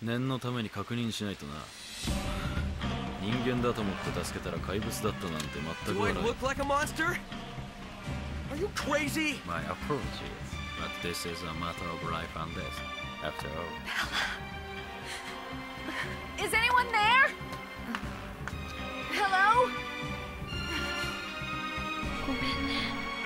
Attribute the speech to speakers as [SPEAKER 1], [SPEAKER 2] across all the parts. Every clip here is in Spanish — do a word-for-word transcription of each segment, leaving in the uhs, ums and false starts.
[SPEAKER 1] 念のために確認しないとな。人間だと思って助けたら怪物だったなんて全く笑え。
[SPEAKER 2] Do I look like a monster? Are you crazy?
[SPEAKER 1] My apologies, but this is a matter of life and death. After all.
[SPEAKER 3] Is anyone there? Hello? ごめんね。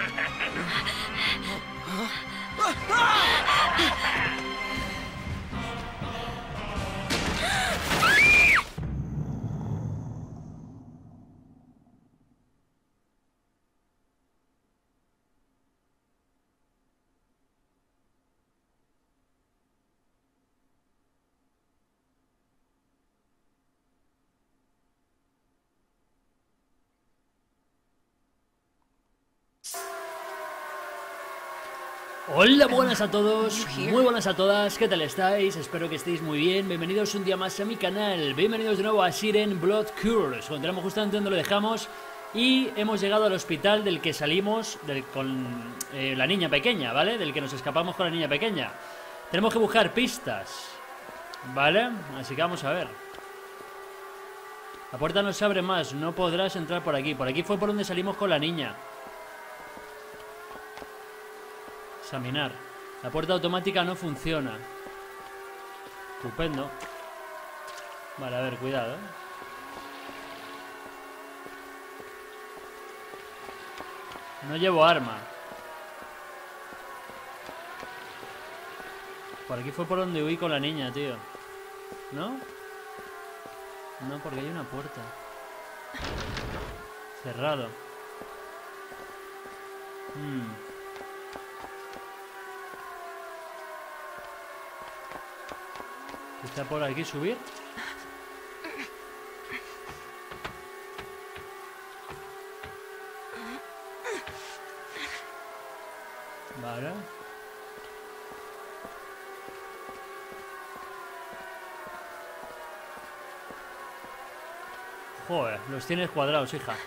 [SPEAKER 4] Hola, buenas a todos, muy buenas a todas, ¿qué tal estáis? Espero que estéis muy bien, bienvenidos un día más a mi canal, bienvenidos de nuevo a Siren Blood Curse. Continuamos justamente donde lo dejamos y hemos llegado al hospital del que salimos del, con eh, la niña pequeña, ¿vale? Del que nos escapamos con la niña pequeña. Tenemos que buscar pistas, ¿vale? Así que vamos a ver. La puerta no se abre más, no podrás entrar por aquí, por aquí fue por donde salimos con la niña. Examinar. La puerta automática no funciona. Estupendo. Vale, a ver, cuidado, ¿eh? No llevo arma. Por aquí fue por donde huí con la niña, tío. ¿No? No, porque hay una puerta. Cerrado. Hmm. ¿Está por aquí subir? Vale. Joder, los tienes cuadrados, hija.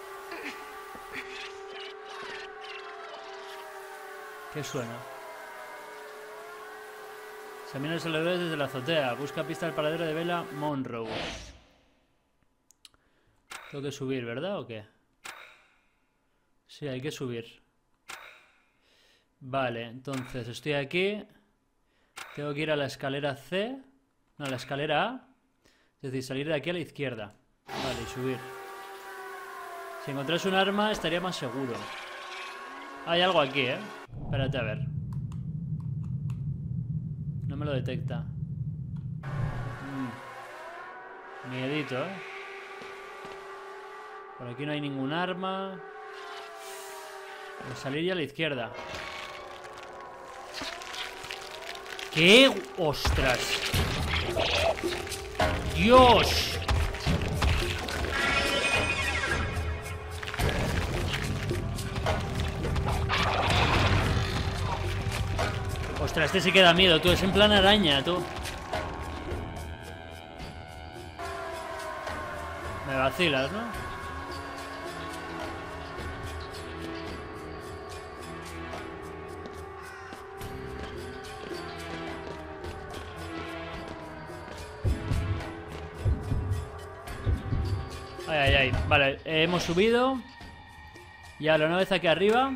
[SPEAKER 4] ¿Qué suena? Examina los alrededores desde la azotea. Busca pista del paradero de Bella Monroe. Tengo que subir, ¿verdad? ¿O qué? Sí, hay que subir. Vale, entonces estoy aquí. Tengo que ir a la escalera C. No, a la escalera A. Es decir, salir de aquí a la izquierda. Vale, y subir. Si encontrase un arma estaría más seguro. Hay algo aquí, ¿eh? Espérate a ver. No me lo detecta. Mm. Miedito, ¿eh? Por aquí no hay ningún arma. Voy a salir ya a la izquierda. ¿Qué? ¡Ostras! ¡Dios! Ostras, este sí que da miedo, tú. Es en plan araña, tú. Me vacilas, ¿no? Ay, ay, ay. Vale, eh, hemos subido. Ya, una vez aquí arriba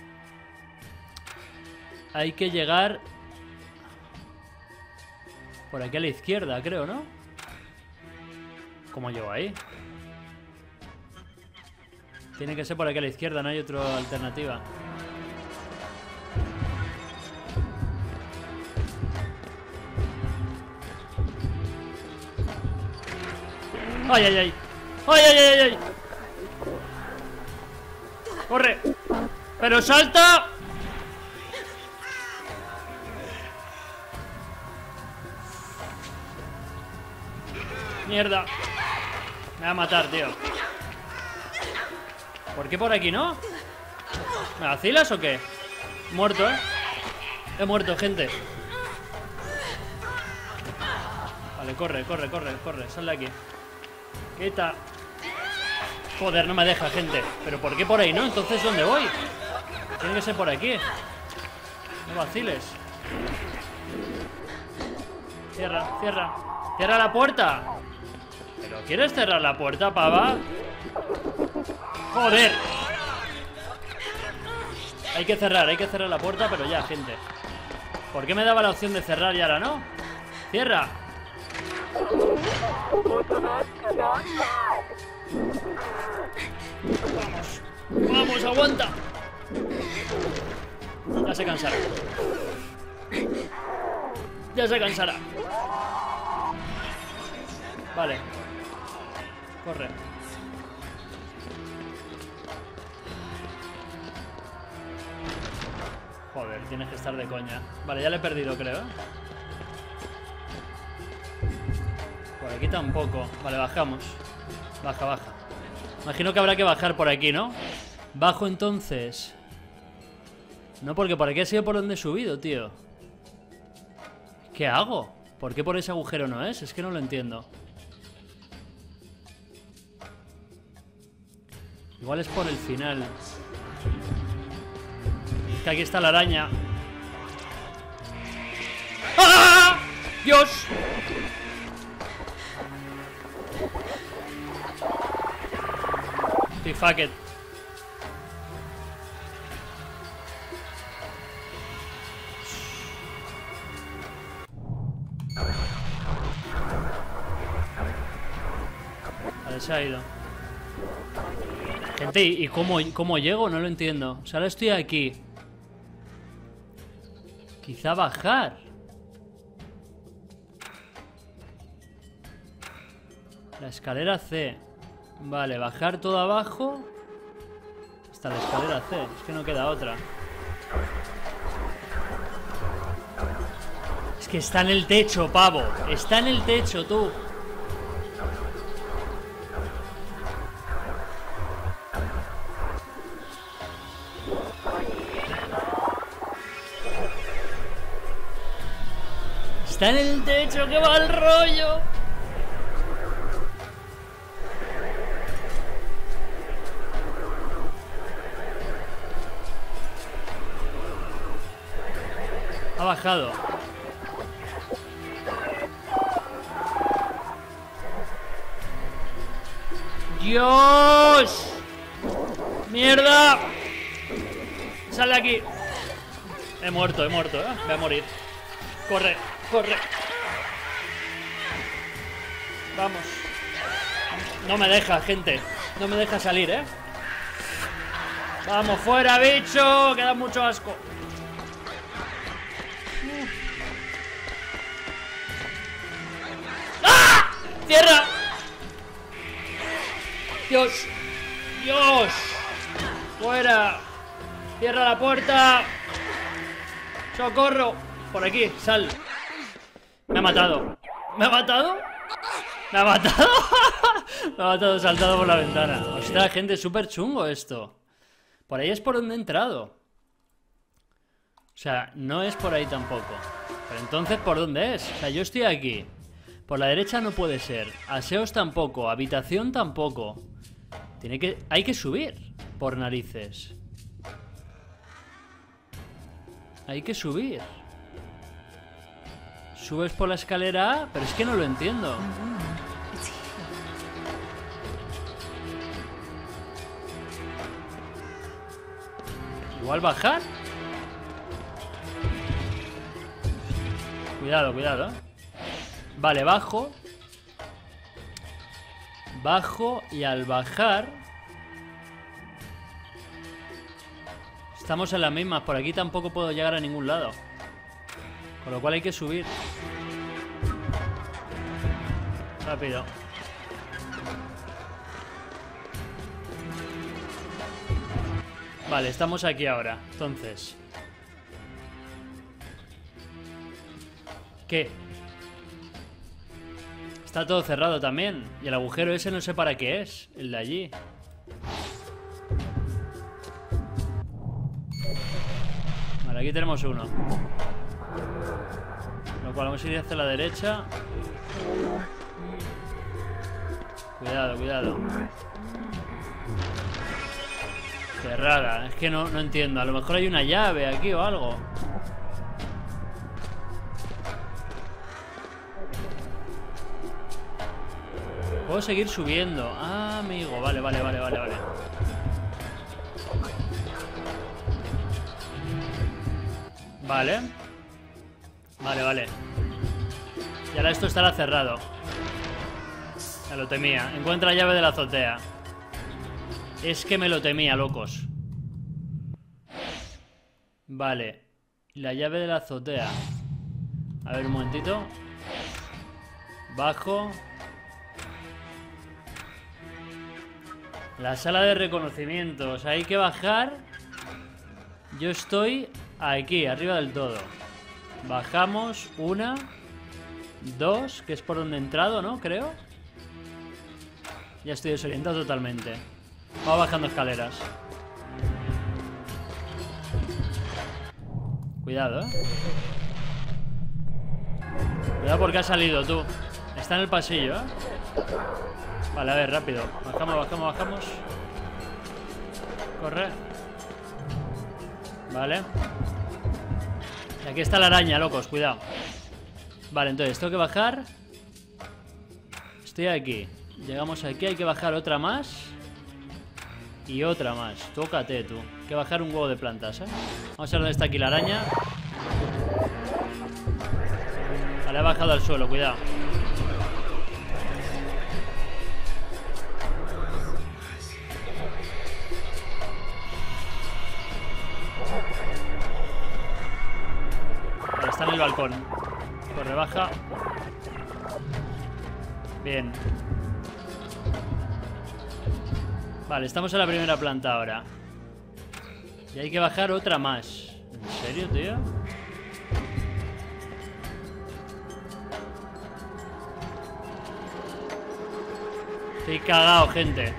[SPEAKER 4] hay que llegar por aquí a la izquierda, creo, ¿no? ¿Cómo llego ahí? Tiene que ser por aquí a la izquierda, no hay otra alternativa. ¡Ay, ay, ay! ¡Ay, ay, ay, ay! ¡Corre! ¡Pero salta! Mierda. Me va a matar, tío. ¿Por qué por aquí no? ¿Me vacilas o qué? Muerto, ¿eh? He muerto, gente. Vale, corre, corre, corre, corre. Sal de aquí. Quita. Joder, no me deja, gente. ¿Pero por qué por ahí no? Entonces, ¿dónde voy? Tiene que ser por aquí. No vaciles. Cierra, cierra. Cierra la puerta. ¿Pero quieres cerrar la puerta, pava? ¡Joder! Hay que cerrar, hay que cerrar la puerta, pero ya, gente. ¿Por qué me daba la opción de cerrar y ahora no? ¡Cierra! Vamos. Vamos, aguanta. Ya se cansará. Ya se cansará. Vale. Corre. Joder, tienes que estar de coña. Vale, ya le he perdido, creo, ¿eh? Por aquí tampoco. Vale, bajamos. Baja, baja. Imagino que habrá que bajar por aquí, ¿no? Bajo entonces. No, porque por aquí ha sido por donde he subido, tío. ¿Qué hago? ¿Por qué por ese agujero no es? Es que no lo entiendo. Igual es por el final. Que aquí está la araña. ¡Ah! ¡Dios! Sí, fuck it. Vale, se ha ido. Gente, ¿y cómo, cómo llego? No lo entiendo. O sea, ahora estoy aquí. Quizá bajar. La escalera C. Vale, bajar todo abajo hasta la escalera C. Es que no queda otra. Es que está en el techo, pavo. Está en el techo, tú. Está en el techo, que va el rollo. Ha bajado. ¡Dios! ¡Mierda! ¡Sal de aquí! He muerto, he muerto, ¿eh? Voy a morir. Corre, corre. Vamos. No me deja, gente. No me deja salir, ¿eh? Vamos, fuera, bicho. Que da mucho asco. ¡Ah! ¡Cierra! Dios. Dios. Fuera. Cierra la puerta. Socorro. Por aquí, sal. Me ha matado. ¿Me ha matado? ¿Me ha matado? Me ha matado saltado por la ventana. Ostras, gente, súper chungo esto. Por ahí es por donde he entrado. O sea, no es por ahí tampoco. Pero entonces, ¿por dónde es? O sea, yo estoy aquí. Por la derecha no puede ser. Aseos tampoco. Habitación tampoco. Tiene que... Hay que subir. Por narices. Hay que subir. Subes por la escalera A, pero es que no lo entiendo. Igual bajar. Cuidado, cuidado, ¿eh? Vale, bajo. Bajo y al bajar estamos en las mismas. Por aquí tampoco puedo llegar a ningún lado. Con lo cual hay que subir. Rápido. Vale, estamos aquí ahora. Entonces, ¿qué? Está todo cerrado también. Y el agujero ese no sé para qué es. El de allí. Vale, aquí tenemos uno. Lo cual vamos a ir hacia la derecha. Cuidado, cuidado. Cerrada. Es que no, no entiendo. A lo mejor hay una llave aquí o algo. Puedo seguir subiendo. Ah, amigo. Vale, vale, vale, vale, vale. Vale. Vale, vale. Y ahora esto estará cerrado. Me lo temía. Encuentra la llave de la azotea. Es que me lo temía, locos. Vale. La llave de la azotea. A ver, un momentito. Bajo. La sala de reconocimientos. Hay que bajar. Yo estoy aquí, arriba del todo. Bajamos. Una. Dos. Que es por donde he entrado, ¿no? Creo. Ya estoy desorientado totalmente. Vamos bajando escaleras. Cuidado, ¿eh? Cuidado porque ha salido, tú. Está en el pasillo, ¿eh? Vale, a ver, rápido. Bajamos, bajamos, bajamos. Corre. Vale. Y aquí está la araña, locos, cuidado. Vale, entonces tengo que bajar. Estoy aquí. Llegamos aquí, hay que bajar otra más. Y otra más. Tócate, tú. Hay que bajar un huevo de plantas, ¿eh? Vamos a ver dónde está aquí la araña. Vale, ha bajado al suelo, cuidado. Vale, está en el balcón. Corre, baja. Bien. Vale, estamos en la primera planta ahora. Y hay que bajar otra más. ¿En serio, tío? Estoy cagado, gente.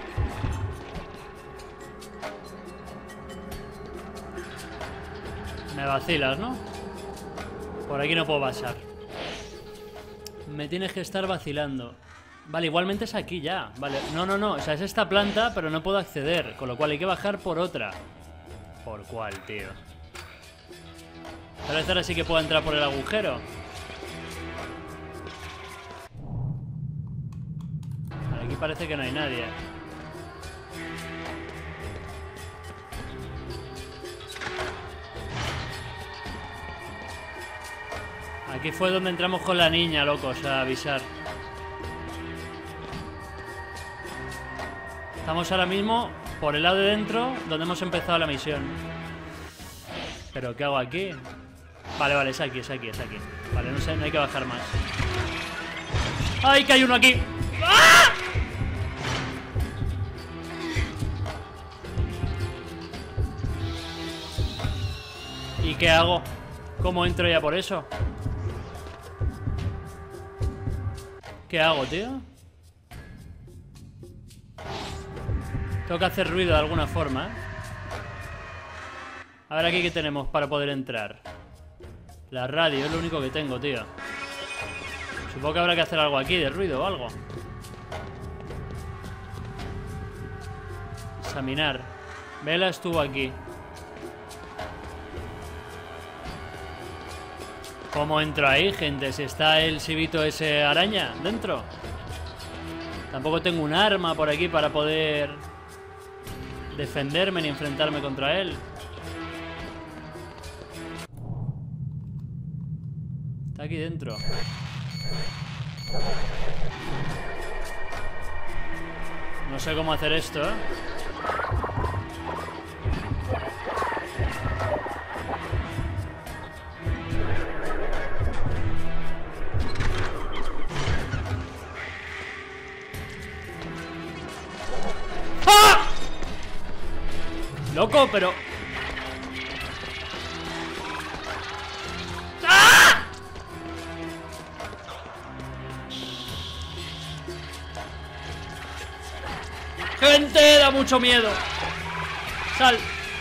[SPEAKER 4] Me vacilas, ¿no? Por aquí no puedo pasar. Me tienes que estar vacilando. Vale, igualmente es aquí ya. Vale, no, no, no. O sea, es esta planta, pero no puedo acceder. Con lo cual hay que bajar por otra. ¿Por cuál, tío? Tal vez ahora sí que puedo entrar por el agujero. Vale, aquí parece que no hay nadie. Aquí fue donde entramos con la niña, locos, a avisar. Estamos ahora mismo por el lado de dentro, donde hemos empezado la misión. ¿Pero qué hago aquí? Vale, vale, es aquí, es aquí, es aquí. Vale, no sé, no hay que bajar más. ¡Ay, que hay uno aquí! ¡Ah! ¿Y qué hago? ¿Cómo entro ya por eso? ¿Qué hago, tío? Tengo que hacer ruido de alguna forma, ¿eh? A ver aquí qué tenemos para poder entrar. La radio es lo único que tengo, tío. Supongo que habrá que hacer algo aquí de ruido o algo. Examinar. Vela estuvo aquí. ¿Cómo entro ahí, gente? Si está el sibito ese araña dentro. Tampoco tengo un arma por aquí para poder defenderme ni enfrentarme contra él. Está aquí dentro. No sé cómo hacer esto, ¿eh? ¡Ah! Loco, pero... ¡Ah! Gente, da mucho miedo. Sal.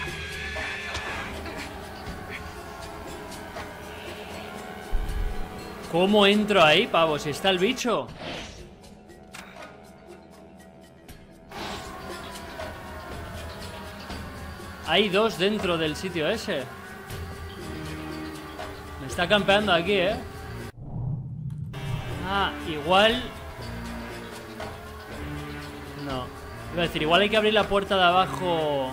[SPEAKER 4] ¿Cómo entro ahí, pavo? Si está el bicho. Hay dos dentro del sitio ese. Me está campeando aquí, ¿eh? Ah, igual... No. Iba a decir, igual hay que abrir la puerta de abajo.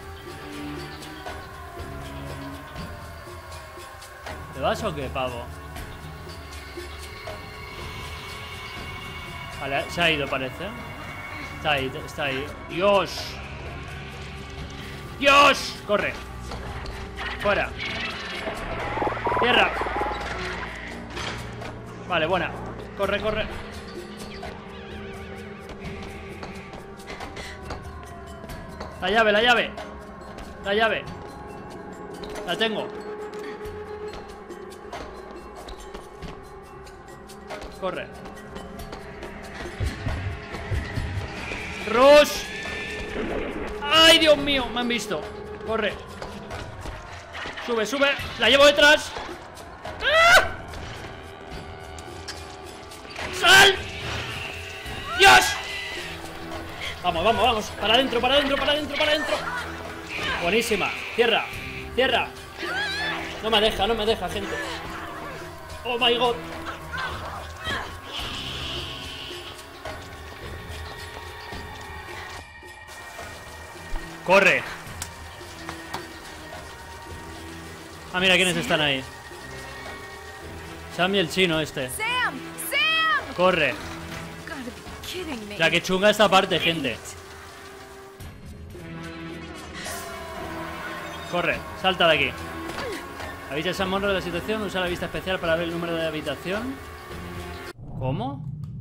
[SPEAKER 4] ¿Te vas o qué, pavo? Vale, se ha ido, parece. Está ahí, está ahí. ¡Dios! ¡Dios! ¡Corre! ¡Fuera! ¡Tierra! Vale, buena. Corre, corre. La llave, la llave. La llave. La tengo. Corre. ¡Rush! ¡Ay, Dios mío! Me han visto. Corre. Sube, sube. La llevo detrás. ¡Ah! ¡Sal! ¡Dios! Vamos, vamos, vamos. Para adentro, para adentro, para adentro, para adentro. Buenísima. Cierra. Cierra. No me deja, no me deja, gente. Oh my god. Corre. Ah, mira quiénes están ahí. Sam y el chino este.
[SPEAKER 3] Sam! Sam!
[SPEAKER 4] Corre.
[SPEAKER 3] Gotta be kidding me.
[SPEAKER 4] La que chunga esta parte, gente. Corre, salta de aquí. Avisa a Sam Monroe de la situación. Usa la vista especial para ver el número de habitación. ¿Cómo?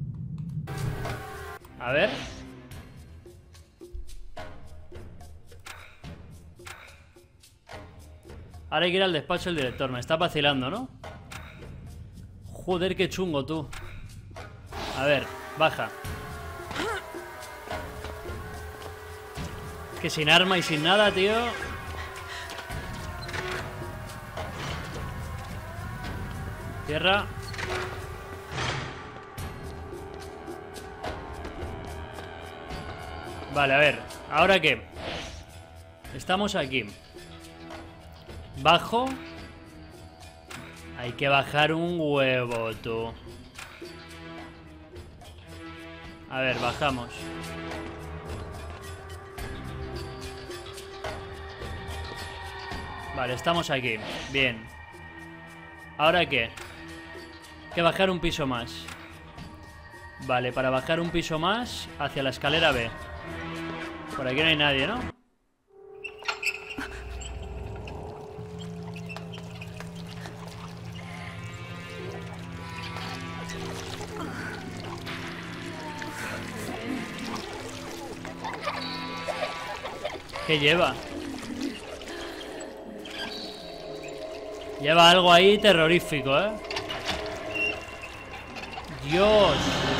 [SPEAKER 4] A ver. Ahora hay que ir al despacho del director. Me está vacilando, ¿no? Joder, qué chungo, tú. A ver, baja. Que sin arma y sin nada, tío. Cierra. Vale, a ver. ¿Ahora qué? Estamos aquí. Bajo. Hay que bajar un huevo, tú. A ver, bajamos. Vale, estamos aquí. Bien. ¿Ahora qué? Hay que bajar un piso más. Vale, para bajar un piso más hacia la escalera B. Por aquí no hay nadie, ¿no? ¿Qué lleva? Lleva algo ahí terrorífico, ¿eh? Dios.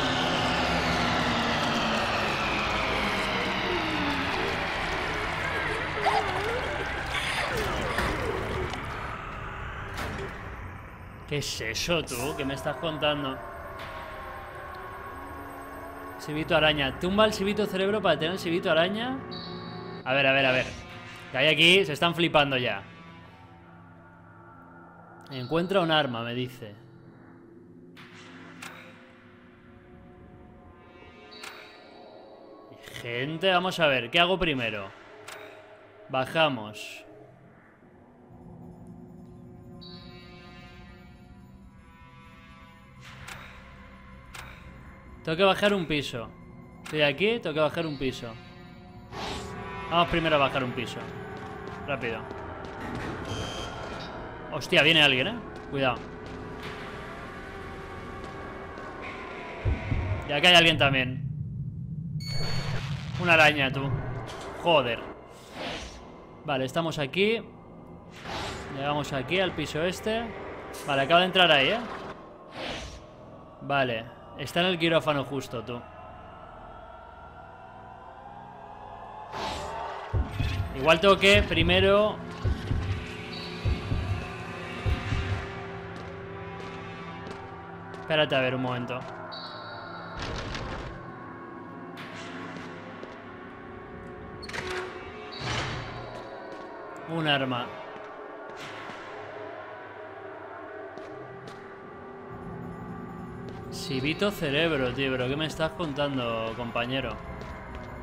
[SPEAKER 4] ¿Qué es eso, tú? ¿Qué me estás contando? Sibito araña. Tumba el sibito cerebro para tener el sibito araña. A ver, a ver, a ver. Que hay aquí, se están flipando ya. Encuentra un arma, me dice. Gente, vamos a ver. ¿Qué hago primero? Bajamos. Tengo que bajar un piso. Estoy aquí, tengo que bajar un piso. Vamos primero a bajar un piso. Rápido. Hostia, viene alguien, eh. Cuidado. Y acá hay alguien también. Una araña, tú. Joder. Vale, estamos aquí. Llegamos aquí al piso este. Vale, acaba de entrar ahí, eh. Vale. Está en el quirófano justo, tú. Igual tengo que primero... Espérate a ver un momento. Un arma. Sibito cerebro, tío. ¿Pero qué me estás contando, compañero?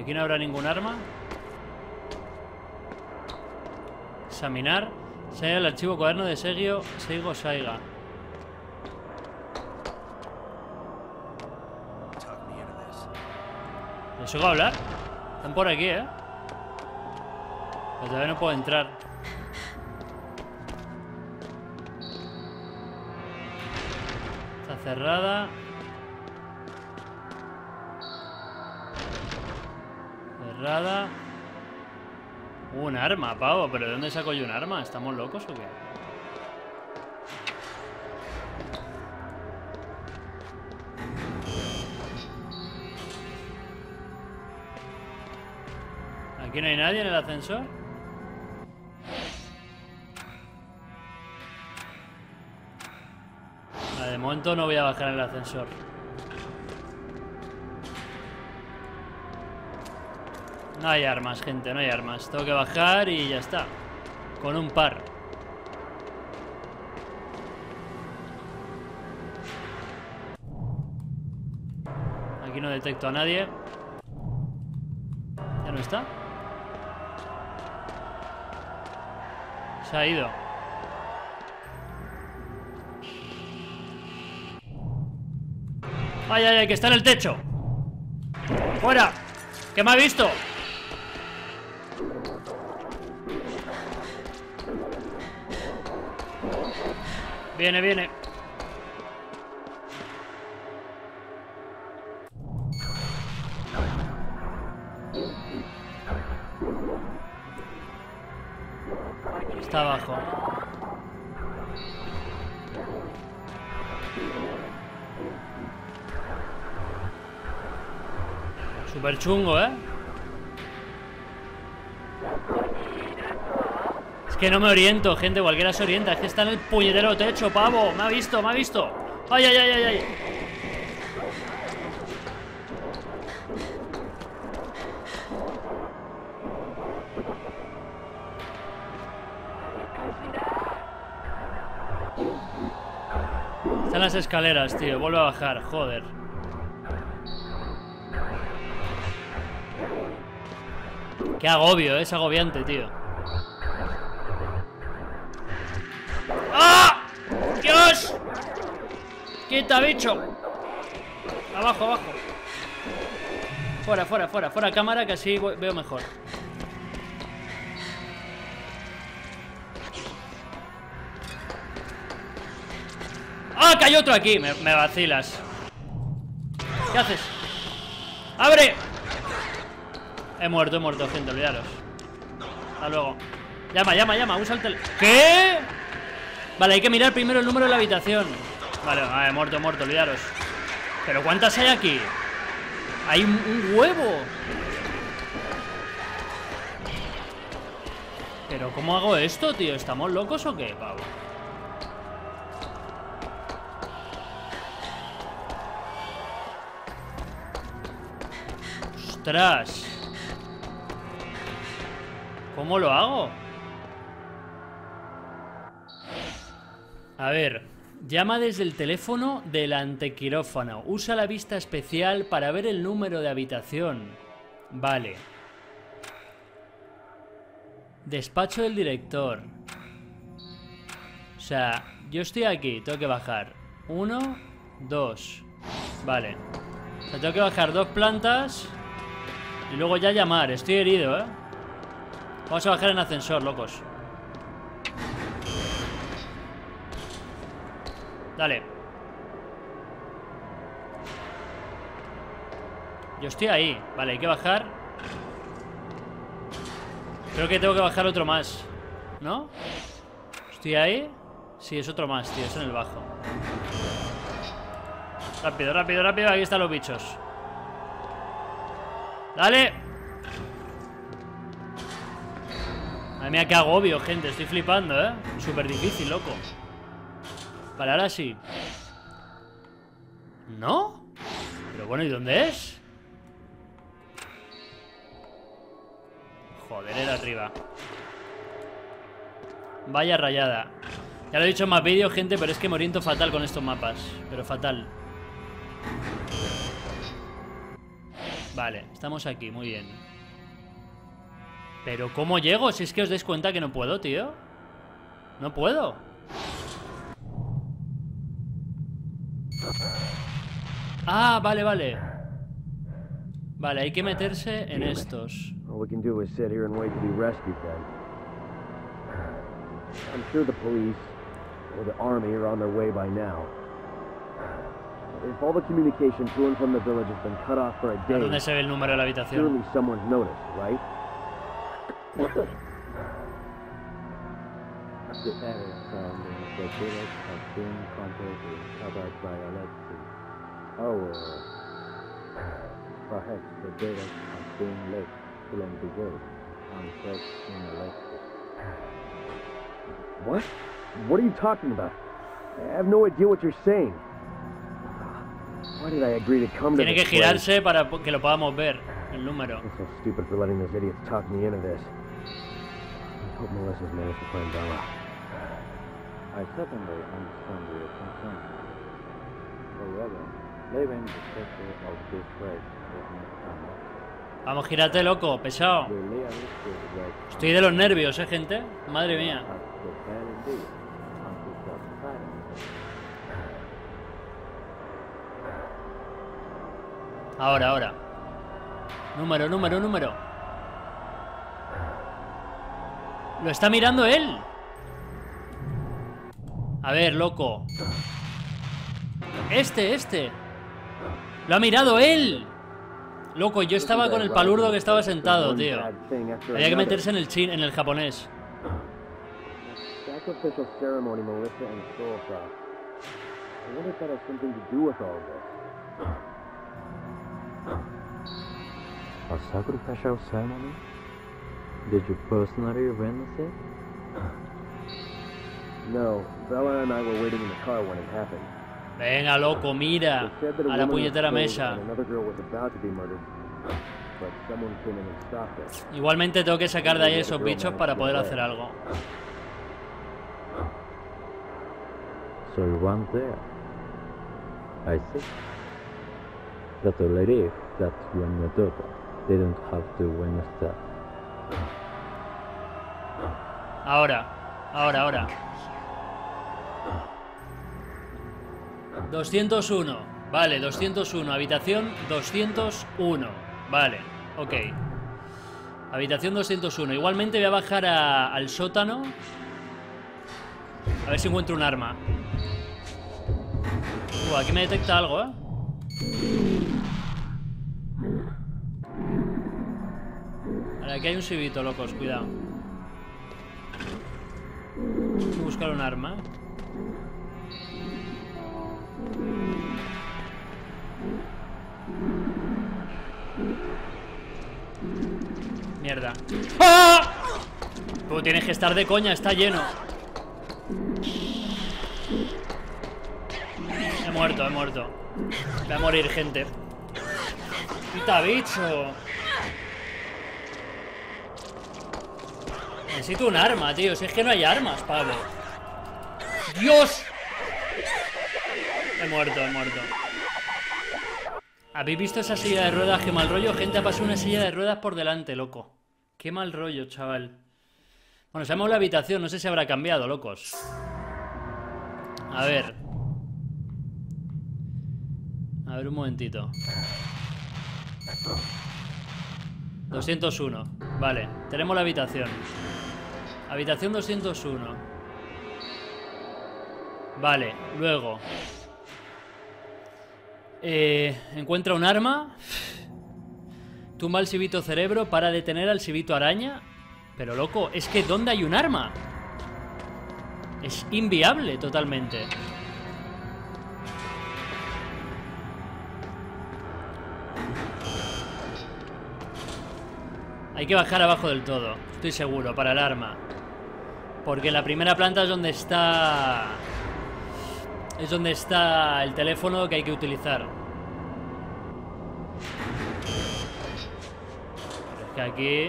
[SPEAKER 4] Aquí no habrá ningún arma. Examinar. Saiga el archivo cuaderno de Seigyo, Seigo Saiga. ¿Les oigo hablar? Están por aquí, ¿eh? Pero todavía no puedo entrar. Está cerrada. Cerrada. Uh, un arma, pavo. ¿Pero de dónde saco yo un arma? ¿Estamos locos o qué? ¿Aquí no hay nadie en el ascensor? Vale, de momento no voy a bajar en el ascensor. No hay armas, gente, no hay armas. Tengo que bajar y ya está. Con un par. Aquí no detecto a nadie. ¿Ya no está? Se ha ido. ¡Ay, ay, ay! ¡Que está en el techo! ¡Fuera! ¡Que me ha visto! Viene, viene. Está abajo. Súper chungo, ¿eh? Es que no me oriento, gente. Cualquiera se orienta. Es que está en el puñetero techo, pavo. Me ha visto, me ha visto. ¡Ay, ay, ay, ay, ay! Están las escaleras, tío. Vuelve a bajar, joder. Qué agobio, ¿eh? Es agobiante, tío. ¡Ah! ¡Dios! ¡Quita, bicho! Abajo, abajo. Fuera, fuera, fuera. Fuera cámara, que así veo mejor. ¡Ah! Que hay otro aquí. Me, me vacilas. ¿Qué haces? ¡Abre! He muerto, he muerto, gente, olvidaros. Hasta luego. Llama, llama, llama, usa el teléfono. ¿Qué? Vale, hay que mirar primero el número de la habitación. Vale, ah, he muerto, he muerto, olvidaros. ¿Pero cuántas hay aquí? Hay un, un huevo. ¿Pero cómo hago esto, tío? ¿Estamos locos o qué, pavo? ¡Ostras! ¿Cómo lo hago? A ver, llama desde el teléfono del antequirófano. Usa la vista especial para ver el número de habitación. Vale. Despacho del director. O sea, yo estoy aquí, tengo que bajar. Uno, dos. Vale. O sea, tengo que bajar dos plantas y luego ya llamar. Estoy herido, ¿eh? Vamos a bajar en ascensor, locos. Dale. Yo estoy ahí. Vale, hay que bajar. Creo que tengo que bajar otro más, ¿no? ¿Estoy ahí? Sí, es otro más, tío. Es en el bajo. Rápido, rápido, rápido. Aquí están los bichos. Dale. Madre mía, qué agobio, gente. Estoy flipando, ¿eh? Súper difícil, loco. Vale, ahora sí. ¿No? Pero bueno, ¿y dónde es? Joder, era arriba. Vaya rayada. Ya lo he dicho en más vídeos, gente, pero es que me oriento fatal con estos mapas. Pero fatal. Vale, estamos aquí, muy bien. Pero ¿cómo llego? Si es que os dais cuenta que no puedo, tío. No puedo. Ah, vale, vale. Vale, hay que meterse en estos.
[SPEAKER 5] All we can do is sit here and wait to be rescued then. I'm sure the police or the army are on their way by now. If all the communication to and from the village has been cut off for a day,
[SPEAKER 4] ¿Dónde se ve el número de la habitación?
[SPEAKER 5] surely someone's noticed, right?
[SPEAKER 6] The area surrounding the village has been completely covered by electricity. Or perhaps the village has been left along the road and set in electric.
[SPEAKER 5] What? What are you talking about? I have no idea what you're saying. Why did I agree to come to
[SPEAKER 4] Tiene que
[SPEAKER 5] this place?
[SPEAKER 4] girarse para que lo podamos ver, el número.
[SPEAKER 5] I'm so stupid for letting those idiots talk me into this. I hope Melissa's managed to find Bella.
[SPEAKER 6] I certainly understand your concern. However, leaving the sector of this place is not enough.
[SPEAKER 4] Vamos, gírate, loco, pesado.
[SPEAKER 6] The realistic way
[SPEAKER 4] Estoy de los nervios, eh, gente. Madre mía.
[SPEAKER 6] has to fail indeed and to stop silence.
[SPEAKER 4] Ahora, ahora. Número, número, número. Lo está mirando él. A ver, loco. Este, este. Lo ha mirado él. Loco, yo estaba con el palurdo que estaba sentado, tío. Había que meterse en el chin, en el japonés.
[SPEAKER 5] Sacrificial ceremony, Melissa and Soulcroft. I wonder if that has something to do with all this.
[SPEAKER 6] A sacrificial ceremony? Did you personally witness it?
[SPEAKER 5] No, Bella and I were waiting in the car when it happened.
[SPEAKER 4] Venga, loco, mira.
[SPEAKER 5] They said that a
[SPEAKER 4] A la
[SPEAKER 5] woman was
[SPEAKER 4] puñetera
[SPEAKER 5] killed
[SPEAKER 4] mesa.
[SPEAKER 5] and another girl was about to be murdered, but someone came in and stopped us.
[SPEAKER 4] Igualmente tengo que sacar de ahí esos bichos para poder hacer algo.
[SPEAKER 6] So you weren't there. I see. That's a relief that you and your daughter didn't have to witness that.
[SPEAKER 4] Ahora, ahora, ahora. doscientos uno. Vale, doscientos uno. Habitación doscientos uno. Vale, ok. Habitación doscientos uno. Igualmente voy a bajar a- al sótano. A ver si encuentro un arma. Uh, aquí me detecta algo, ¿eh? Vale, aquí hay un sibito, locos, cuidado. Voy a buscar un arma. Mierda. ¡Ah! Tú tienes que estar de coña, está lleno. He muerto, he muerto. Voy a morir, gente. ¡Quita, bicho! Necesito un arma, tío. Si es que no hay armas, Pablo. ¡Dios! He muerto, he muerto. ¿Habéis visto esa silla de ruedas? Qué mal rollo. Gente, ha pasado una silla de ruedas por delante, loco. Qué mal rollo, chaval. Bueno, sabemos la habitación. No sé si habrá cambiado, locos. A ver. A ver, un momentito. doscientos uno. Vale, tenemos la habitación. Habitación doscientos uno. Vale, luego eh, encuentra un arma. Tumba al sibito cerebro para detener al sibito araña. Pero loco, es que ¿dónde hay un arma? Es inviable totalmente. Hay que bajar abajo del todo, estoy seguro, para el arma. Porque en la primera planta es donde está... Es donde está el teléfono que hay que utilizar. Pero es que aquí...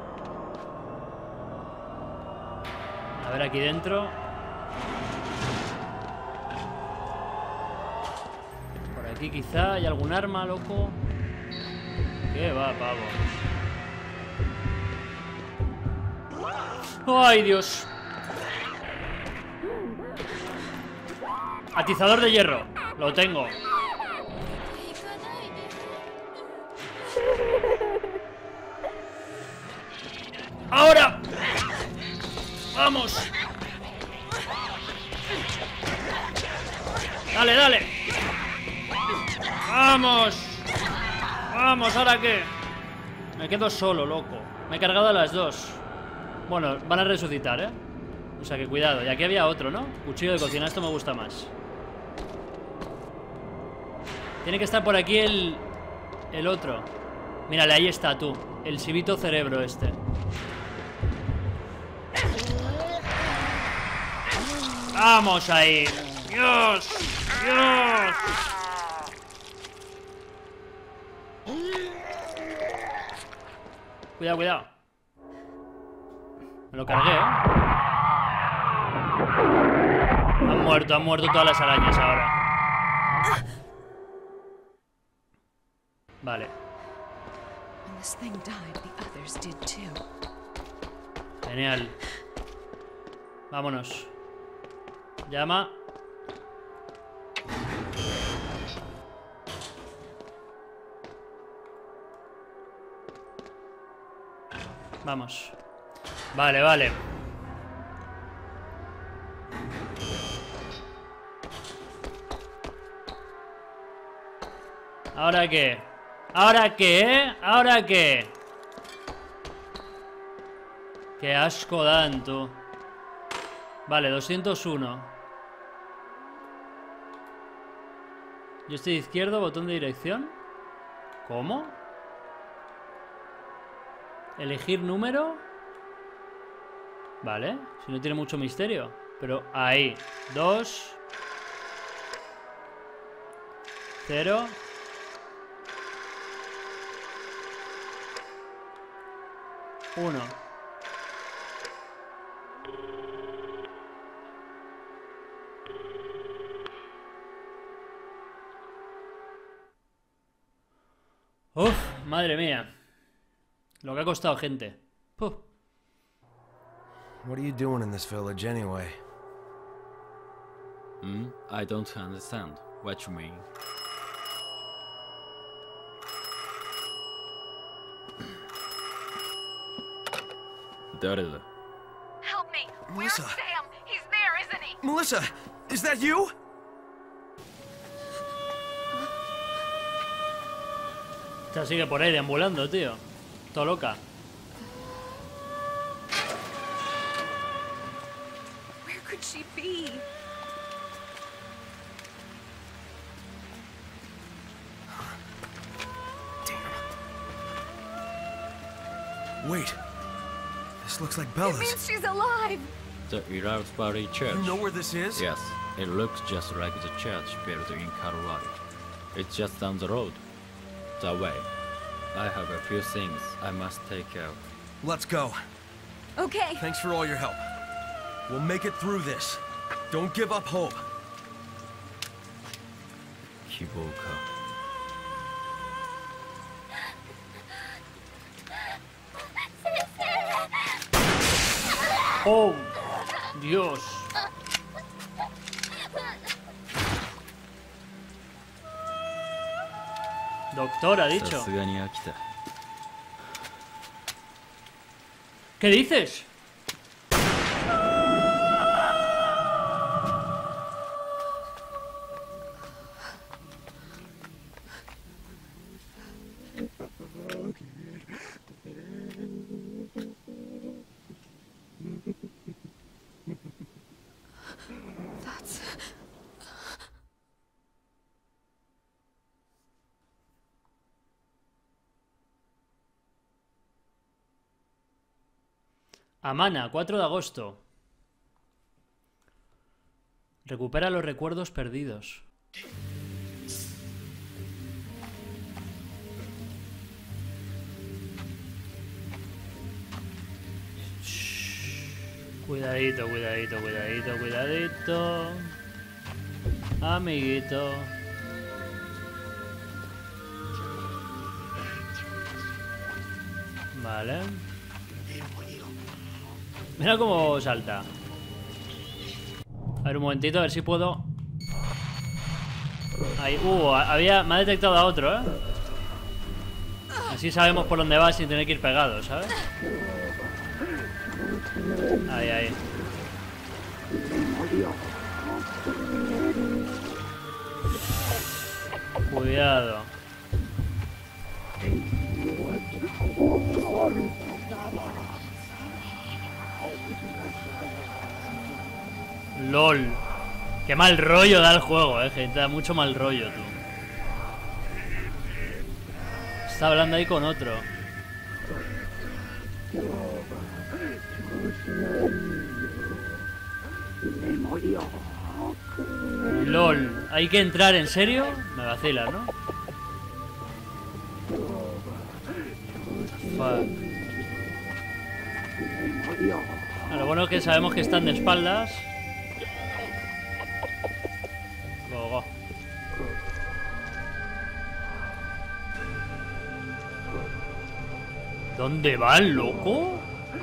[SPEAKER 4] A ver, aquí dentro. Por aquí quizá hay algún arma, loco. ¿Qué va, pavo? ¡Ay, Dios! Atizador de hierro. Lo tengo. ¡Ahora! ¡Vamos! ¡Dale, dale! ¡Vamos! ¡Vamos! ¿Ahora qué? Me quedo solo, loco. Me he cargado a las dos. Bueno, van a resucitar, ¿eh? O sea que cuidado. Y aquí había otro, ¿no? Cuchillo de cocina. Esto me gusta más. Tiene que estar por aquí el... El otro. Mírale, ahí está, tú. El sibito cerebro este. ¡Vamos ahí! ¡Dios! ¡Dios! Cuidado, cuidado. Me lo cargué, ¿eh? Han muerto, han muerto todas las arañas ahora. Vale. Genial. Vámonos. Llama. Vamos. Vale, vale. ¿Ahora qué? ¿Ahora qué, eh? ¿Ahora qué? Qué asco dan, tú. Vale, doscientos uno. Yo estoy izquierdo, botón de dirección. ¿Cómo? Elegir número. Vale, si no tiene mucho misterio. Pero ahí, dos. Cero. Uno. Uf, madre mía. Lo que ha costado, gente. Puh.
[SPEAKER 2] What are you doing in this village anyway?
[SPEAKER 1] Hmm? I don't understand what you mean. Darla.
[SPEAKER 3] Help me.
[SPEAKER 2] Melissa.
[SPEAKER 3] Where's Sam? He's there, isn't he?
[SPEAKER 2] Melissa, is that you?
[SPEAKER 4] Esta sigue por ahí deambulando, tío. Todo loca.
[SPEAKER 3] Where could she be?
[SPEAKER 2] Wait. This looks like
[SPEAKER 3] It
[SPEAKER 2] Bella's.
[SPEAKER 3] means she's alive.
[SPEAKER 1] The Iraqbari Church.
[SPEAKER 2] You know where this is?
[SPEAKER 1] Yes, it looks just like the church built in Colorado. It's just down the road. That way. I have a few things I must take care of.
[SPEAKER 2] Let's go.
[SPEAKER 3] Okay.
[SPEAKER 2] Thanks for all your help. We'll make it through this. Don't give up hope.
[SPEAKER 1] Kiboka.
[SPEAKER 4] ¡Oh! ¡Dios! Doctor, ha dicho.
[SPEAKER 1] さすがに飽きた。
[SPEAKER 4] ¿Qué dices?
[SPEAKER 3] That's...
[SPEAKER 4] Amana, cuatro de agosto. Recupera los recuerdos perdidos. Shh. Cuidadito, cuidadito, cuidadito, cuidadito. Amiguito. Vale. Mira cómo salta. A ver, un momentito, a ver si puedo. Ahí, uh, había, me ha detectado a otro, ¿eh? Así sabemos por dónde va sin tener que ir pegados, ¿sabes? Ahí, ahí. Cuidado. LOL. Qué mal rollo da el juego, eh, gente. Da mucho mal rollo, tú. Está hablando ahí con otro. LOL. Hay que entrar, ¿en serio? Me vacilas, ¿no? Fuck. Lo bueno es que sabemos que están de espaldas. Go, go. ¿Dónde va el loco?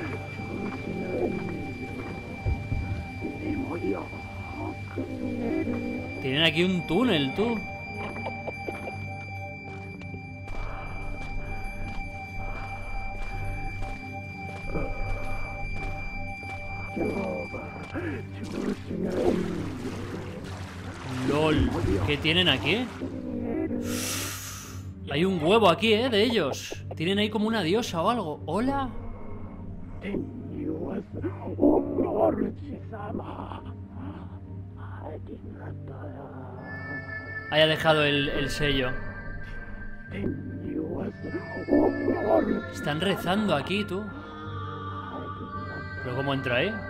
[SPEAKER 4] Tienen aquí un túnel, tú. LOL. ¿Qué tienen aquí? Hay un huevo aquí, ¿eh? De ellos. Tienen ahí como una diosa o algo. ¿Hola? Haya dejado el, el sello. Están rezando aquí, tú. ¿Pero cómo entra ahí?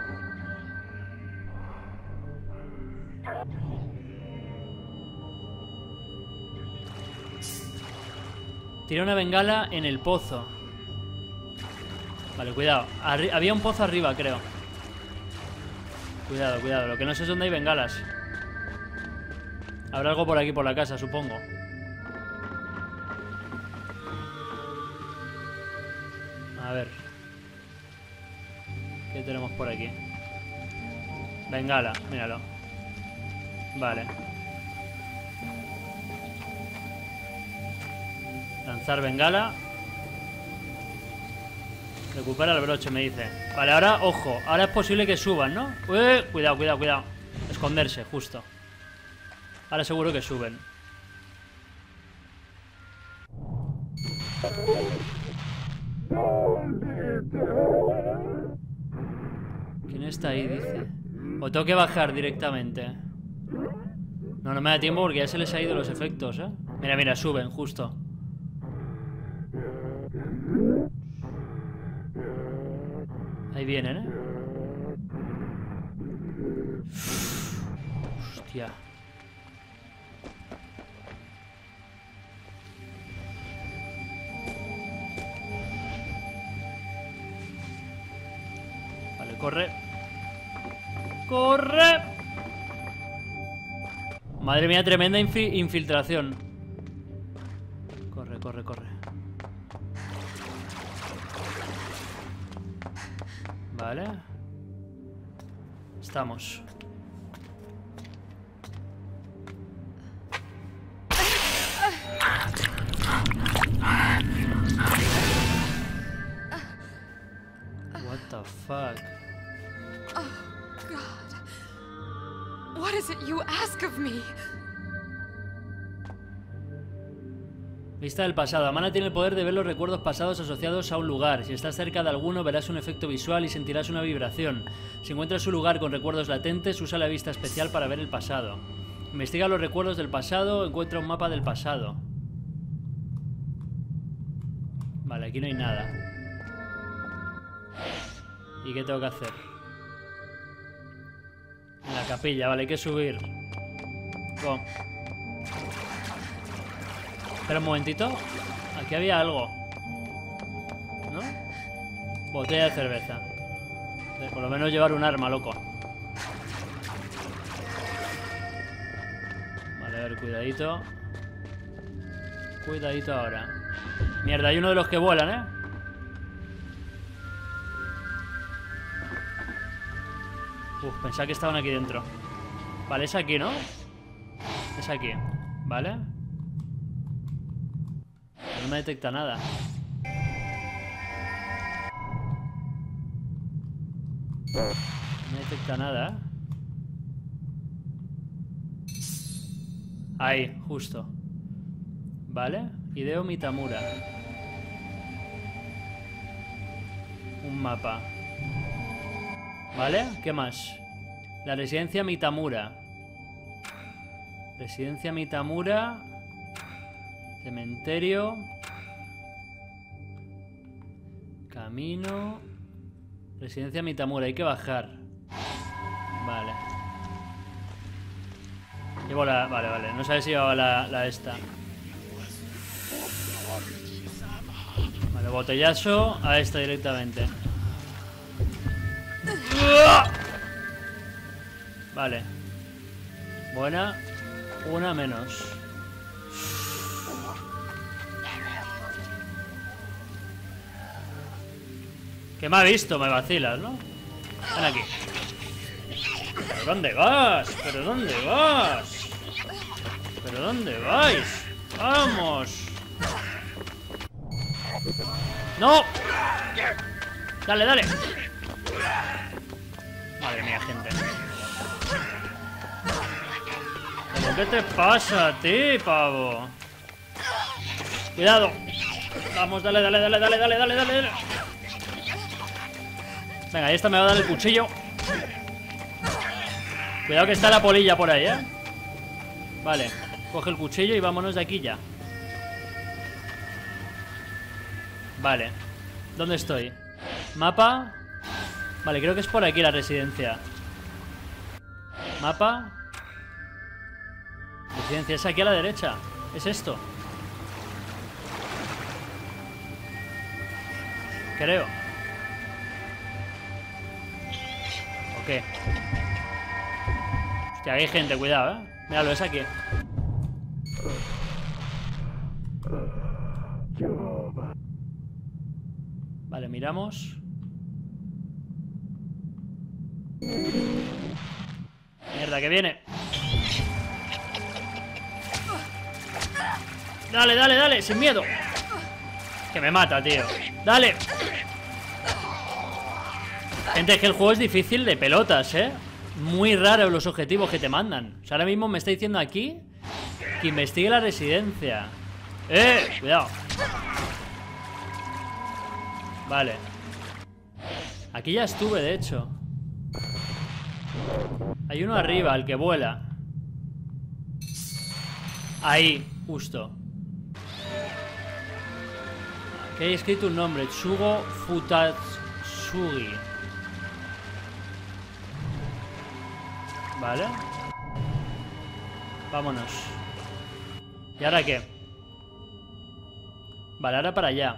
[SPEAKER 4] Tira una bengala en el pozo. Vale, cuidado. Arri había un pozo arriba, creo. Cuidado, cuidado. Lo que no sé es dónde hay bengalas. Habrá algo por aquí, por la casa, supongo. A ver. ¿Qué tenemos por aquí? Bengala, míralo. Vale. Lanzar bengala. Recupera el broche, me dice. Vale, ahora, ojo. Ahora es posible que suban, ¿no? Uy, cuidado, cuidado, cuidado. Esconderse, justo. Ahora seguro que suben. ¿Quién está ahí? Dice. O tengo que bajar directamente. No, no me da tiempo porque ya se les ha ido los efectos, ¿eh? Mira, mira, suben, justo. Ahí vienen, ¿eh? Hostia. Vale, corre. ¡Corre! Madre mía, tremenda infi- infiltración. Corre, corre, corre. Vale. Estamos. What the fuck?
[SPEAKER 3] Oh, God. What is it you ask of me?
[SPEAKER 4] Vista del pasado. Amana tiene el poder de ver los recuerdos pasados asociados a un lugar. Si estás cerca de alguno, verás un efecto visual y sentirás una vibración. Si encuentras un lugar con recuerdos latentes, usa la vista especial para ver el pasado. Investiga los recuerdos del pasado, encuentra un mapa del pasado. Vale, aquí no hay nada. ¿Y qué tengo que hacer? En la capilla, vale, hay que subir. Go. Espera un momentito. Aquí había algo, ¿no? Botella de cerveza. Por lo menos llevar un arma, loco. Vale, a ver, cuidadito. Cuidadito ahora. Mierda, hay uno de los que vuelan, ¿eh? Uf, pensaba que estaban aquí dentro. Vale, es aquí, ¿no? Es aquí, ¿vale? No me detecta nada. No me detecta nada, ¿eh? Ahí, justo. Vale, Hideo Mitamura. Un mapa. ¿Vale? ¿Qué más? La residencia Mitamura. Residencia Mitamura. Cementerio. Camino. Residencia Mitamura, hay que bajar. Vale. Llevo la... Vale, vale, no sabes si llevaba la, la esta. Vale, botellazo a esta directamente. Vale. Buena. Una menos. Que me ha visto, me vacilas, ¿no? Ven aquí. ¿Pero dónde vas? ¿Pero dónde vas? ¿Pero dónde vais? ¡Vamos! ¡No! Dale, dale. Madre mía, gente. ¿Pero qué te pasa a ti, pavo? Cuidado. Vamos, dale, dale, dale, dale, dale, dale, dale. Venga, ahí esta me va a dar el cuchillo. Cuidado que está la polilla por ahí, ¿eh? Vale, coge el cuchillo y vámonos de aquí ya. Vale, ¿dónde estoy? Mapa. Vale, creo que es por aquí la residencia. Mapa. Residencia, es aquí a la derecha. Es esto. Creo. ¿O qué? Hostia, hay gente, cuidado, ¿eh? Míralo, es aquí. Vale, miramos. Mierda, que viene. Dale, dale, dale, sin miedo. Que me mata, tío. Dale. Gente, es que el juego es difícil de pelotas, ¿eh? Muy raros los objetivos que te mandan. O sea, ahora mismo me está diciendo aquí que investigue la residencia. ¡Eh! Cuidado. Vale. Aquí ya estuve, de hecho. Hay uno arriba, el que vuela. Ahí, justo. Aquí hay escrito un nombre. Tsugo Futatsugi. Vale. Vámonos. ¿Y ahora qué? Vale, ahora para allá.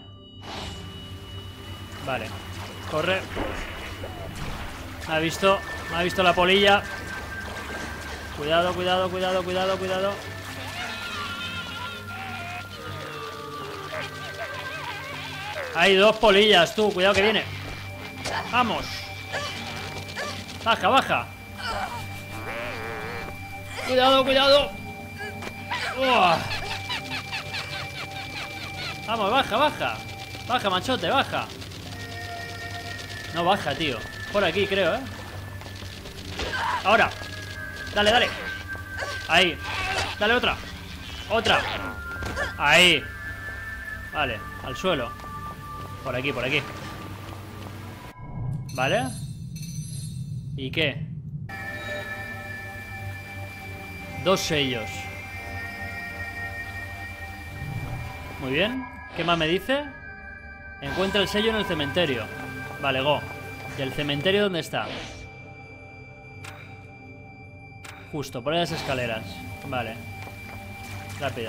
[SPEAKER 4] Vale. Corre. Me ha visto. Me ha visto la polilla. Cuidado, cuidado, cuidado, cuidado, cuidado. Hay dos polillas, tú. Cuidado que viene. Vamos. Baja, baja. Cuidado, cuidado. Uah. Vamos, baja, baja. Baja, machote, baja. No baja, tío. Por aquí, creo, ¿eh? Ahora. Dale, dale. Ahí. Dale otra. Otra. Ahí. Vale, al suelo. Por aquí, por aquí. ¿Vale? ¿Y qué? Dos sellos. Muy bien. ¿Qué más me dice? Encuentra el sello en el cementerio. Vale, go. ¿Y el cementerio dónde está? Justo, por las escaleras. Vale. Rápido.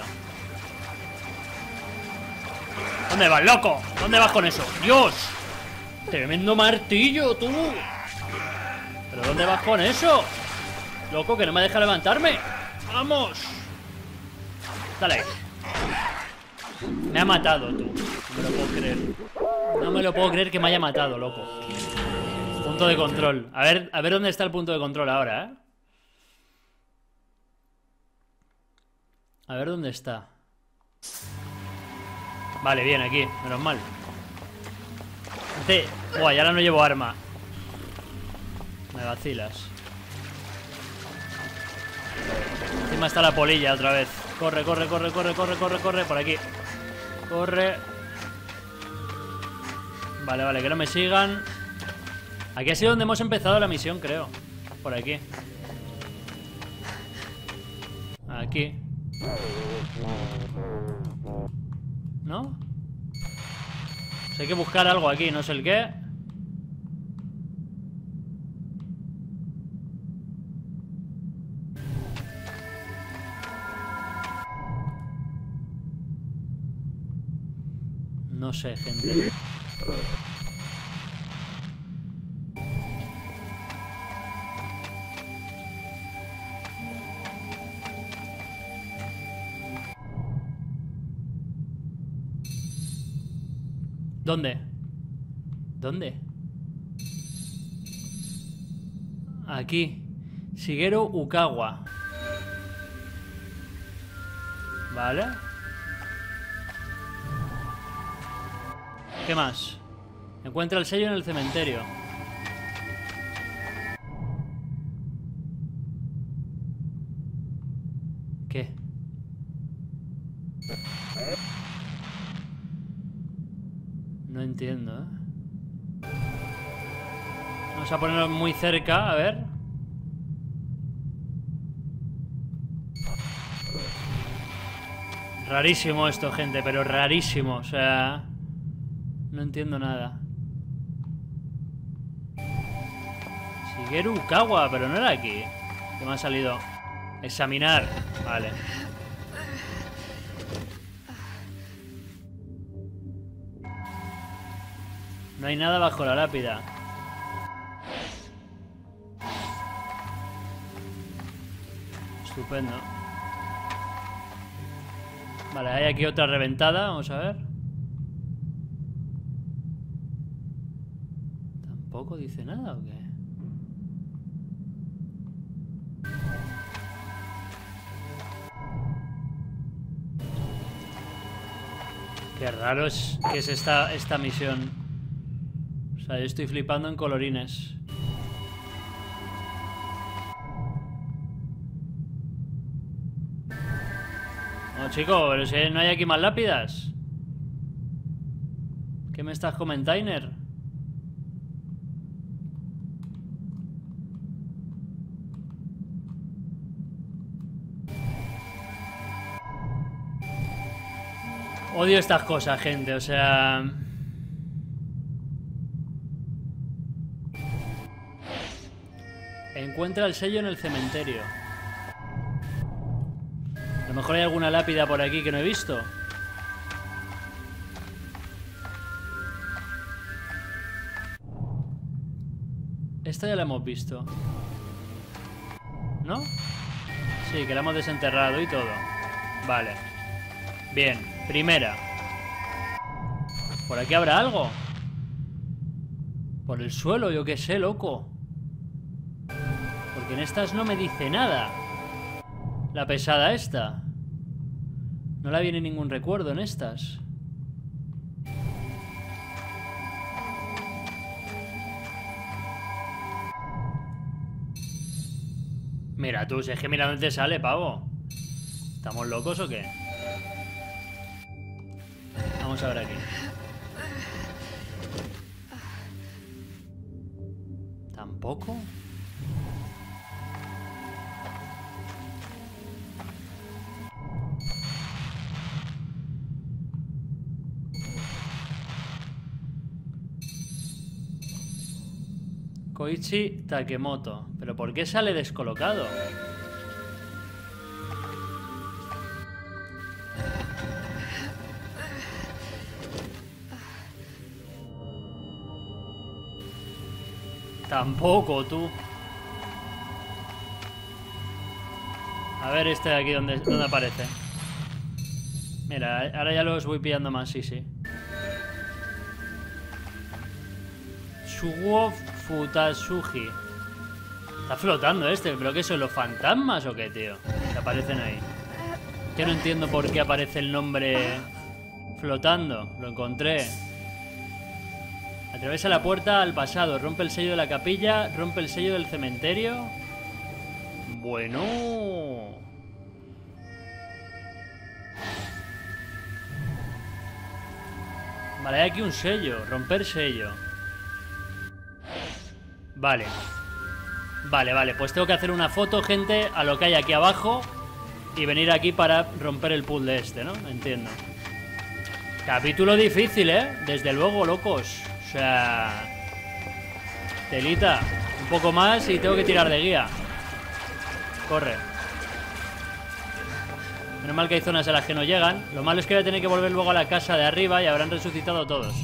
[SPEAKER 4] ¿Dónde vas, loco? ¿Dónde vas con eso? ¡Dios! Tremendo martillo, tú. ¿Pero dónde vas con eso? Loco, que no me deja levantarme. ¡Vamos! Dale. Me ha matado, tú. No me lo puedo creer. No me lo puedo creer que me haya matado, loco. Punto de control. A ver, a ver dónde está el punto de control ahora, ¿eh? A ver dónde está. Vale, bien, aquí, menos mal. Este... Buah, y ahora no llevo arma. Me vacilas. Encima está la polilla otra vez. Corre, corre, corre, corre, corre, corre, corre. Por aquí. Corre. Vale, vale, que no me sigan. Aquí ha sido donde hemos empezado la misión, creo. Por aquí. Aquí. ¿No? Pues hay que buscar algo aquí, no sé el qué. No sé, gente. ¿Dónde? ¿Dónde? Aquí. Shigeru Ukawa. Vale. ¿Qué más? Encuentra el sello en el cementerio. ¿Qué? No entiendo, ¿eh? Vamos a ponerlo muy cerca, a ver. Rarísimo esto, gente, pero rarísimo, o sea... No entiendo nada. Shigeru Ukawa, pero no era aquí. Que me ha salido. Examinar. Vale. No hay nada bajo la lápida. Estupendo. Vale, hay aquí otra reventada. Vamos a ver. ¿Tampoco dice nada o qué? Qué raro es que es esta, esta misión. O sea, yo estoy flipando en colorines. No, chico, pero si no hay aquí más lápidas. ¿Qué me estás comentando? Odio estas cosas, gente, o sea... Encuentra el sello en el cementerio. A lo mejor hay alguna lápida por aquí que no he visto. Esta ya la hemos visto. ¿No? Sí, que la hemos desenterrado y todo. Vale. Bien, primera. ¿Por aquí habrá algo? Por el suelo, yo qué sé, loco. Porque en estas no me dice nada. La pesada esta. No la viene ningún recuerdo en estas. Mira tú, si es que mira dónde te sale, pavo. ¿Estamos locos o qué? Vamos a ver aquí. ¿Tampoco? Koichi Takemoto. ¿Pero por qué sale descolocado? Tampoco, tú. A ver este de aquí, ¿dónde, dónde aparece? Mira, ahora ya los voy pillando más, sí, sí. Shugo Futasugi. Está flotando este, pero ¿qué son los fantasmas o qué, tío? Que aparecen ahí. Que no entiendo por qué aparece el nombre flotando. Lo encontré. Atraviesa la puerta al pasado. Rompe el sello de la capilla. Rompe el sello del cementerio. Bueno. Vale, hay aquí un sello. Romper sello. Vale. Vale, vale. Pues tengo que hacer una foto, gente, a lo que hay aquí abajo. Y venir aquí para romper el puzzle este, ¿no? Entiendo. Capítulo difícil, ¿eh? Desde luego, locos. O sea... Telita. Un poco más y tengo que tirar de guía. Corre. Menos mal que hay zonas a las que no llegan. Lo malo es que voy a tener que volver luego a la casa de arriba y habrán resucitado todos.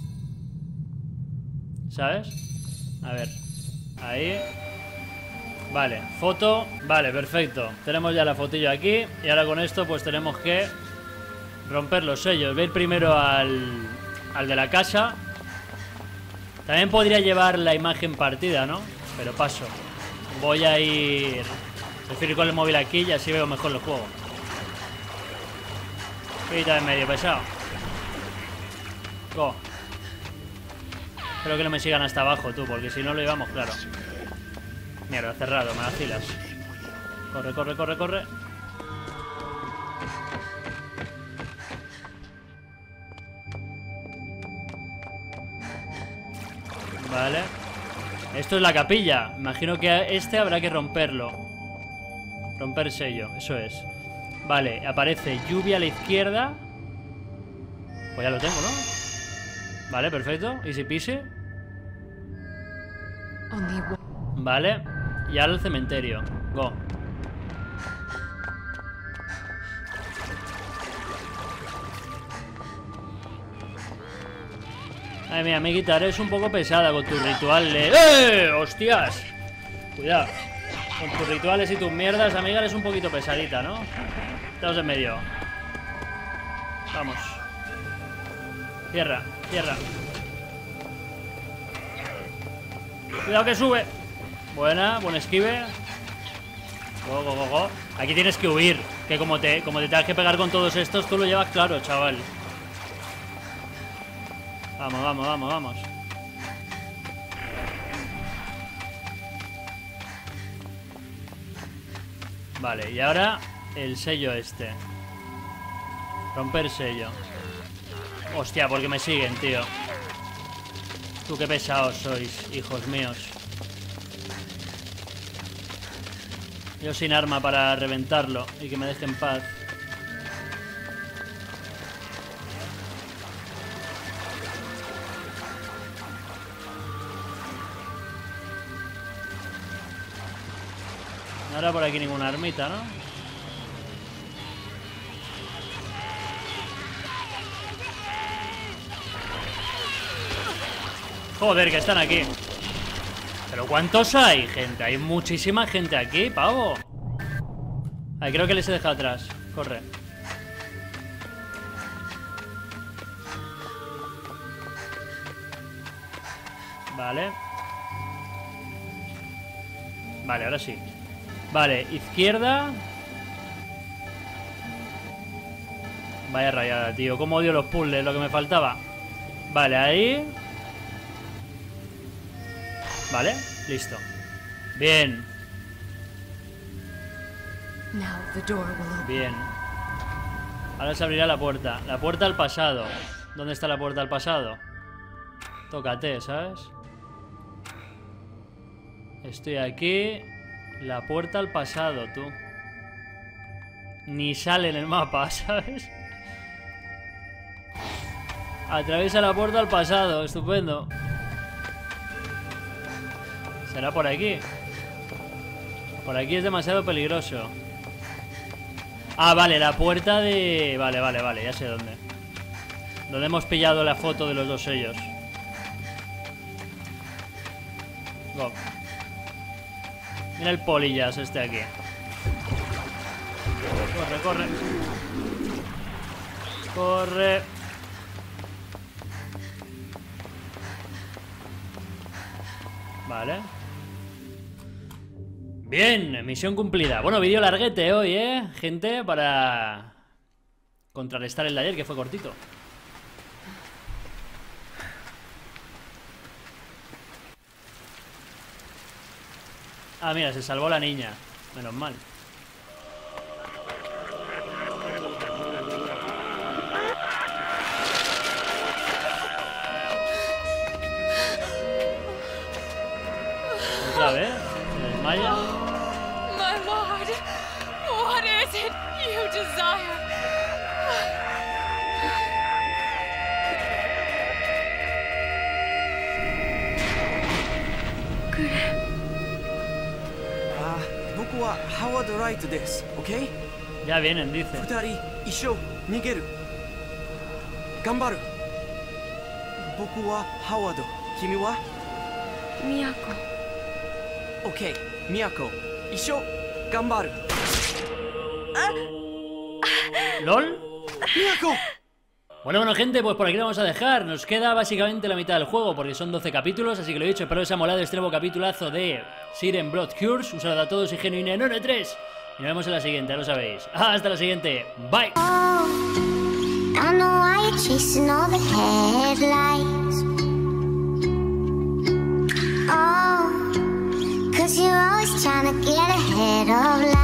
[SPEAKER 4] ¿Sabes? A ver. Ahí. Vale, foto. Vale, perfecto. Tenemos ya la fotillo aquí. Y ahora con esto pues tenemos que romper los sellos. Voy a ir primero al, al de la casa. También podría llevar la imagen partida, ¿no? Pero paso. Voy a ir... Prefiero ir con el móvil aquí y así veo mejor el juego. Quita en medio, pesado. Go. Espero que no me sigan hasta abajo, tú, porque si no lo llevamos claro. Mierda, cerrado, me vacilas. Corre, corre, corre, corre. Vale. Esto es la capilla. Imagino que este habrá que romperlo. Romper sello, eso es. Vale, aparece lluvia a la izquierda. Pues ya lo tengo, ¿no? Vale, perfecto. Easy peasy. Vale. Y ahora el cementerio. Go. Ay, mira, mi guitarra es un poco pesada con tus rituales. ¡Eh! ¡Hostias! Cuidado. Con tus rituales y tus mierdas, amiga, eres un poquito pesadita, ¿no? Estamos en medio. Vamos. Cierra, cierra. Cuidado que sube. Buena, buen esquive. Go, go, go, go. Aquí tienes que huir. Que como te, como te tengas que pegar con todos estos, tú lo llevas claro, chaval. Vamos, vamos, vamos, vamos. Vale, y ahora el sello este. Romper sello. Hostia, porque me siguen, tío. Tú qué pesados sois, hijos míos. Yo sin arma para reventarlo y que me dejen en paz. No habrá por aquí ninguna armita, ¿no? Joder, que están aquí. ¿Pero cuántos hay, gente? Hay muchísima gente aquí, pavo. Ay, creo que les he dejado atrás. Corre. Vale. Vale, ahora sí. Vale, izquierda. Vaya rayada, tío. Cómo odio los puzzles, lo que me faltaba. Vale, ahí. Vale, listo. Bien. Bien. Ahora se abrirá la puerta. La puerta al pasado. ¿Dónde está la puerta al pasado? Tócate, ¿sabes? Estoy aquí. La puerta al pasado, tú. Ni sale en el mapa, ¿sabes? Atraviesa la puerta al pasado. Estupendo. ¿Será por aquí? Por aquí es demasiado peligroso. Ah, vale, la puerta de... Vale, vale, vale, ya sé dónde. Donde hemos pillado la foto de los dos sellos. Go. Mira el polillas este aquí. Corre, corre. Corre. Vale. Bien, misión cumplida. Bueno, vídeo larguete hoy, ¿eh? Gente, para contrarrestar el de ayer, que fue cortito. Ah, mira, se salvó la niña. Menos mal. Otra vez. Se desmaya.
[SPEAKER 3] My lord, what is it you desire?
[SPEAKER 2] Ah, 僕はハワード・ライトです。OK?
[SPEAKER 4] Ya vienen, dice.
[SPEAKER 2] 二人一緒逃げる。頑張る。僕はハワード。君は？
[SPEAKER 3] ミヤコ。
[SPEAKER 2] OK、ミヤコ。一緒頑張る。
[SPEAKER 4] ¿Lol?
[SPEAKER 2] ミヤコ。
[SPEAKER 4] Bueno, bueno, gente, pues por aquí lo vamos a dejar. Nos queda básicamente la mitad del juego, porque son doce capítulos, así que lo he dicho, espero que os haya molado este nuevo capitulazo de Siren Blood Curse. Un saludo a todos y Genuine None tres. Y nos vemos en la siguiente, ya lo sabéis. Hasta la siguiente. Bye.
[SPEAKER 7] I know why you're chasing all the headlights. Oh, 'cause you're always trying to get ahead of life.